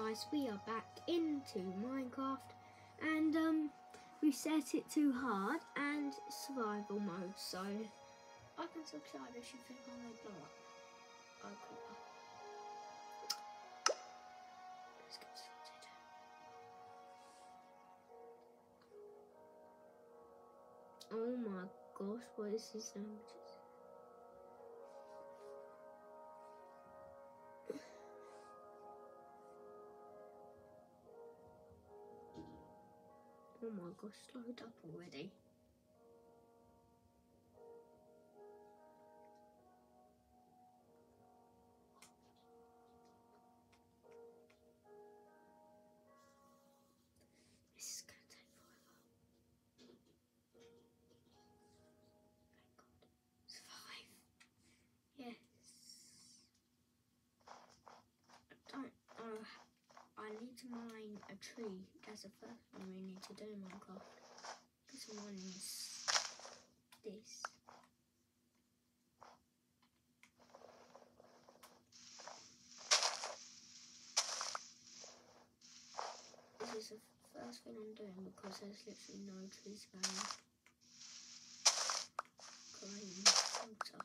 guys, we are back into Minecraft, and we set it to hard and survival mode, so I can subscribe if you think I may blow up. Okay. Let's get started. Oh my gosh, what is this language? Oh my gosh, slowed up already. This is gonna take forever. Thank God. Survive. Yes. I don't know. I need to mine a tree. That's the first thing we need to do in Minecraft. This one is this. This is the first thing I'm doing because there's literally no trees around. Green water.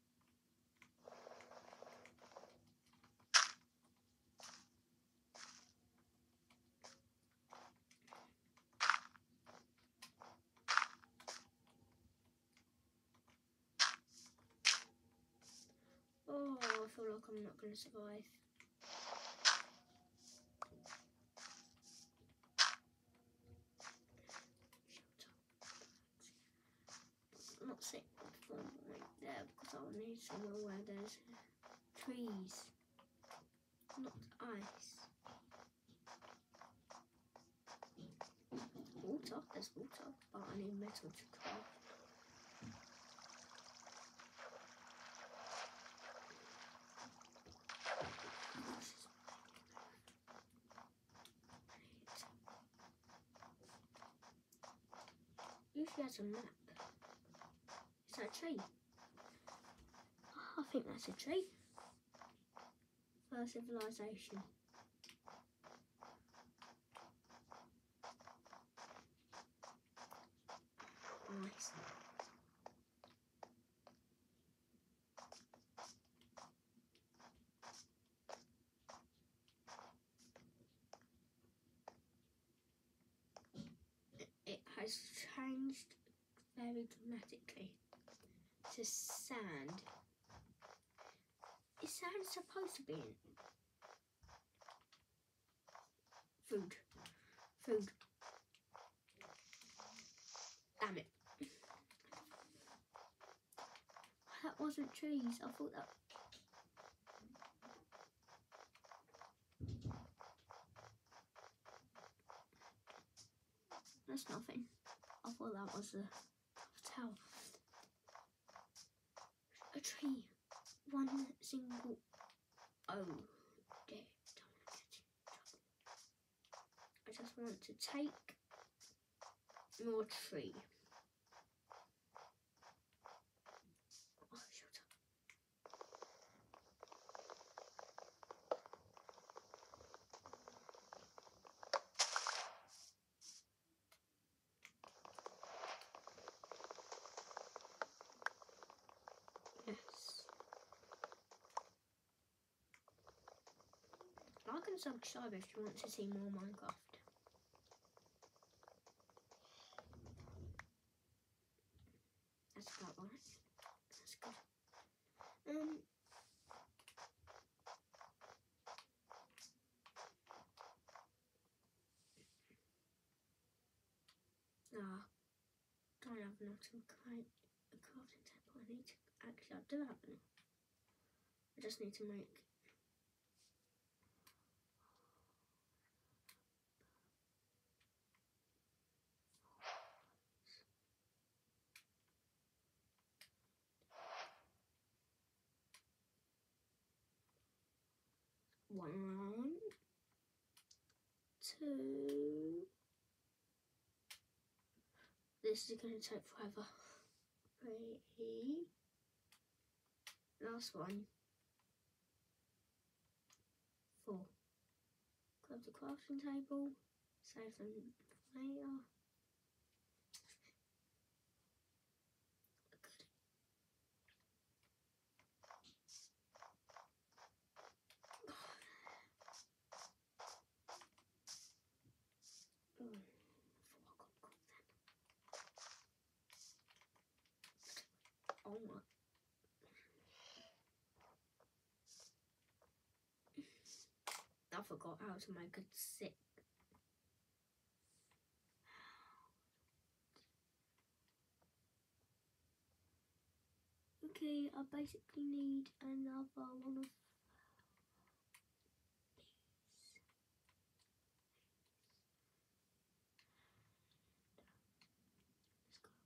Oh, I feel like I'm not going to survive. I'm not sitting right there because I'll need somewhere where there's trees, not ice. Water, there's water, but I need metal to craft. Usually has a map. Is that a tree? I think that's a tree. First civilization. Nice. It has changed very dramatically to sand. Is sand supposed to be in? Food. Food. Damn it. That wasn't trees. I thought that. That's nothing. I thought that was a tower. A tree. One single. Oh, dear. I just want to take more tree. Oh, shut up. Yes. Like and subscribe if you want to see more Minecraft. That's about right. That's good. Don't have enough to create a crafting table. I need to actually. I do have enough. I just need to make. One, two. This is going to take forever. 3. Last one. 4. Come grab the crafting table, save them later. Oh my. I forgot how to make it sick. Okay, I basically need another one of these. Let's go.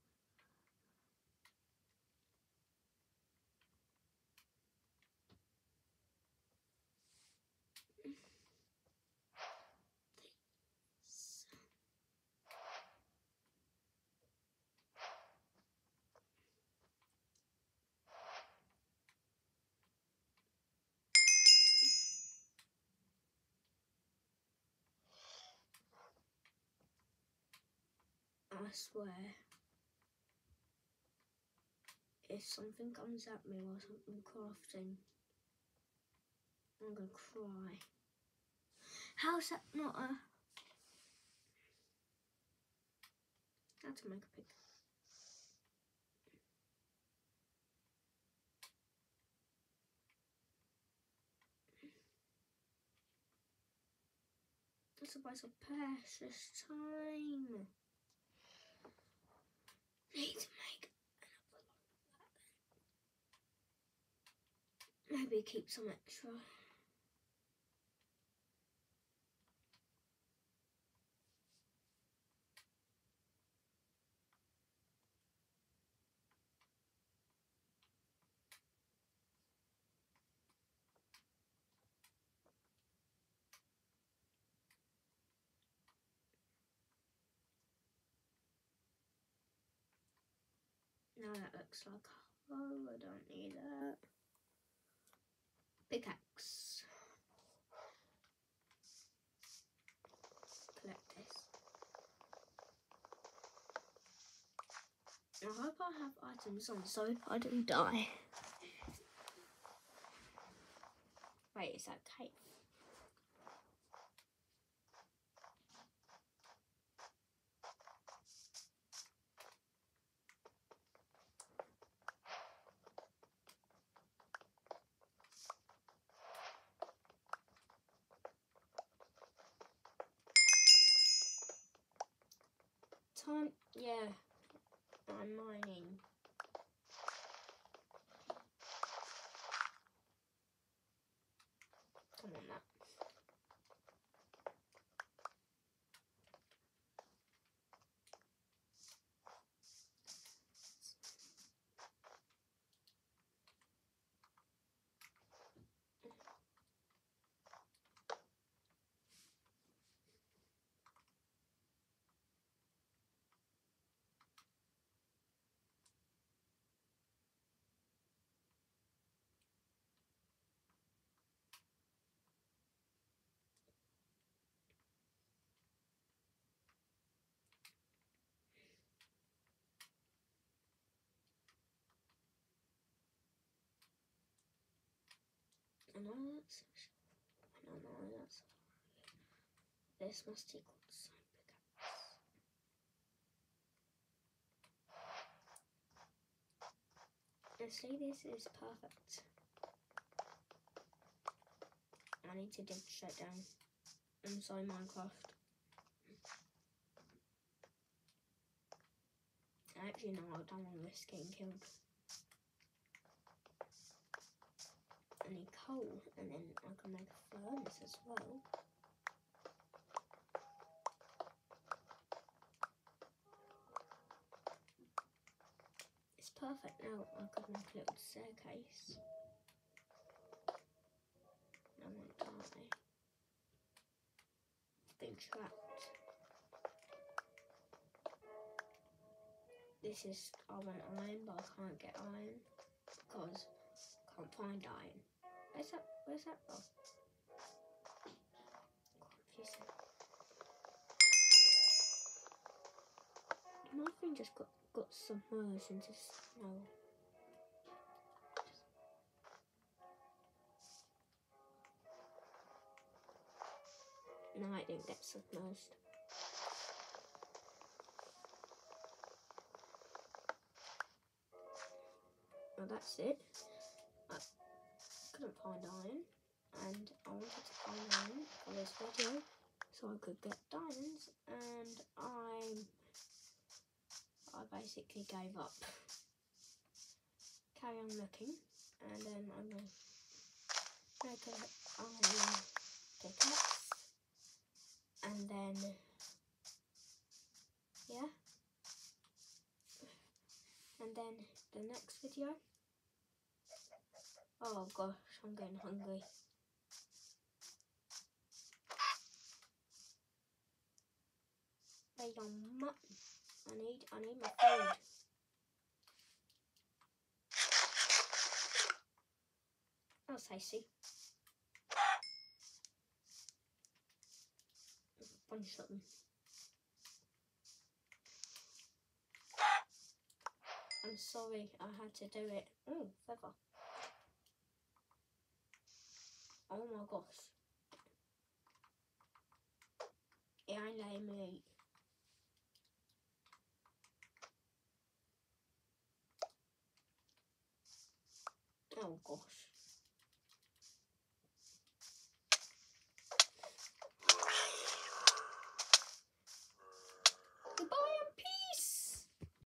I swear, if something comes at me whilst I'm crafting, I'm gonna cry. How's that not a... How to make a pick? That's a waste of precious time. Need to make another. Maybe keep some extra. Now that looks like, oh, I don't need that. Pickaxe. Collect this. I hope I have items on so I don't die. Wait, is that cave? Time, yeah, I'm mining. Come on, that. I know that's. I don't know that's. This must equal the same pickaxe. And see, this is perfect. I need to dig straight down. I'm sorry, Minecraft. Actually, no, I don't want to risk getting killed. I need coal, and then I can make a furnace as well. It's perfect now. I could make a little staircase. I won't die. I've been trapped. This is, I want iron, but I can't get iron because I can't find iron. Where's that from? Confused. my thing just got submerged into snow. No, it didn't get submerged. Well, that's it. I couldn't find iron, and I wanted to find iron for this video so I could get diamonds, and I basically gave up. Carry on looking, and then I'm going to make an iron pickaxe, and then, yeah, and then the next video, oh gosh, I'm getting hungry. Wait on mutton. I need my food. That was tasty. Punch something. I'm sorry, I had to do it. Oh, feather. Oh my gosh. It ain't letting me eat. Oh gosh.